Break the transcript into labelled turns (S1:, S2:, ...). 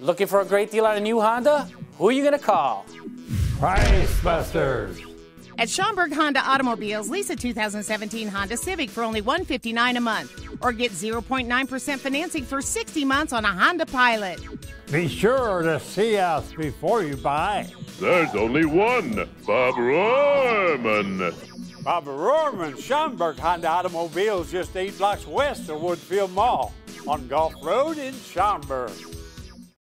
S1: Looking for a great deal on a new Honda? Who are you going to call?
S2: Price Busters.
S3: At Schaumburg Honda Automobiles, lease a 2017 Honda Civic for only $159 a month, or get 0.9% financing for 60 months on a Honda Pilot.
S2: Be sure to see us before you buy.
S4: There's only one Bob Rohrman.
S5: Bob Rohrman Schaumburg Honda Automobiles, just 8 blocks west of Woodfield Mall on Gulf Road in Schaumburg.